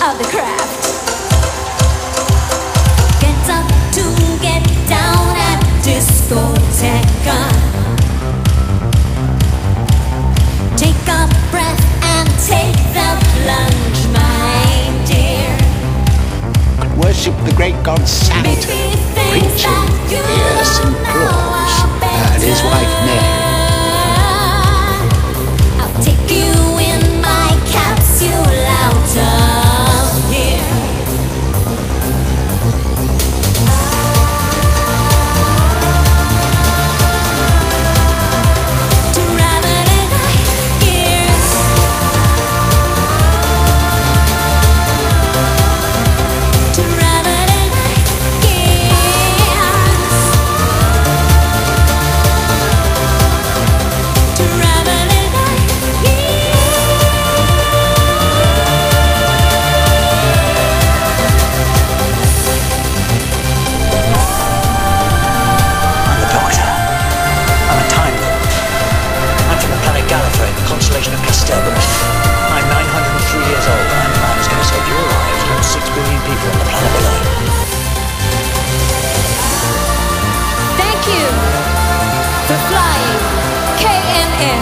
of the craft. Get up to get down at discoteca. Take a breath and take the plunge, my dear. Worship the great god Saturn, preaching fierce and claws, and his wife Mary. I'll take you in my capsule out of here. To ravel in my ears. To ravel in my ears. To ravel in my I'm the Doctor. I'm a Time Lord. I'm from the planet Gallifrey, the constellation of Castelbus. I'm 903 years old, and I'm the man who's going to save your lives and 6 billion people on the planet below. Thank you for flying KNM.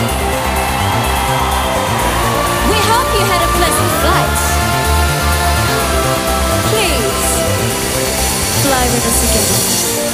We hope you had a pleasant flight. Please fly with us again.